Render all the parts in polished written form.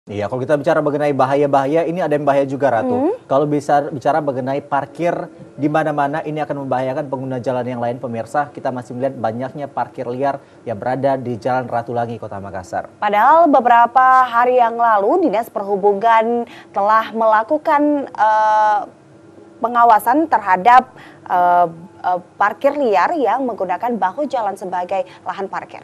Iya, kalau kita bicara mengenai bahaya-bahaya, ini ada yang bahaya juga, Ratu. Kalau bisa bicara mengenai parkir di mana-mana, ini akan membahayakan pengguna jalan yang lain. Pemirsa, kita masih melihat banyaknya parkir liar yang berada di Jalan Ratulangi, Kota Makassar. Padahal beberapa hari yang lalu, Dinas Perhubungan telah melakukan pengawasan terhadap parkir liar yang menggunakan bahu jalan sebagai lahan parkir.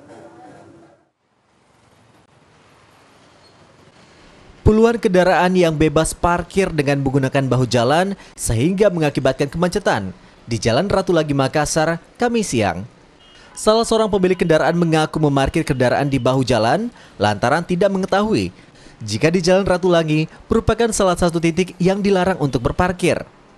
Puluhan kendaraan yang bebas parkir dengan menggunakan bahu jalan sehingga mengakibatkan kemacetan di Jalan Ratulangi Makassar, Kamis siang. Salah seorang pemilik kendaraan mengaku memarkir kendaraan di bahu jalan lantaran tidak mengetahui jika di Jalan Ratulangi merupakan salah satu titik yang dilarang untuk berparkir.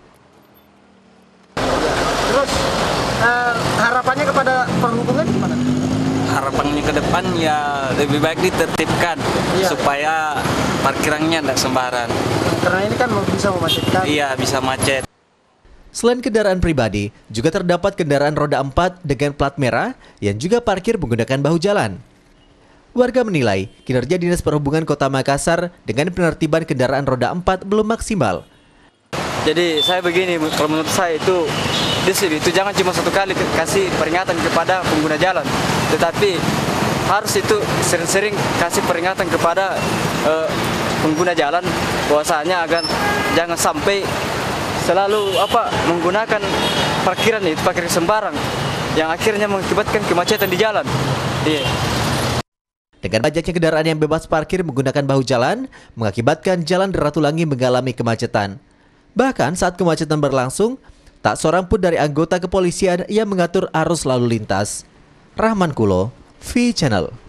Terus harapannya kepada perhubungan gimana? Harapannya ke depan ya lebih baik ditertibkan supaya parkirannya tidak sembarangan. Karena ini kan bisa memacetkan. Iya, bisa macet. Selain kendaraan pribadi, juga terdapat kendaraan roda 4 dengan plat merah yang juga parkir menggunakan bahu jalan. Warga menilai kinerja Dinas Perhubungan Kota Makassar dengan penertiban kendaraan roda 4 belum maksimal. Jadi saya begini, kalau menurut saya itu itu jangan cuma satu kali kasih peringatan kepada pengguna jalan, tetapi harus itu sering-sering kasih peringatan kepada pengguna jalan bahwasanya agar jangan sampai selalu menggunakan parkiran itu parkir sembarang yang akhirnya mengakibatkan kemacetan di jalan. Iya. Dengan banyaknya kendaraan yang bebas parkir menggunakan bahu jalan mengakibatkan Jalan Ratulangi mengalami kemacetan. Bahkan saat kemacetan berlangsung, tak seorang pun dari anggota kepolisian yang mengatur arus lalu lintas. Rahman Kulo, V Channel.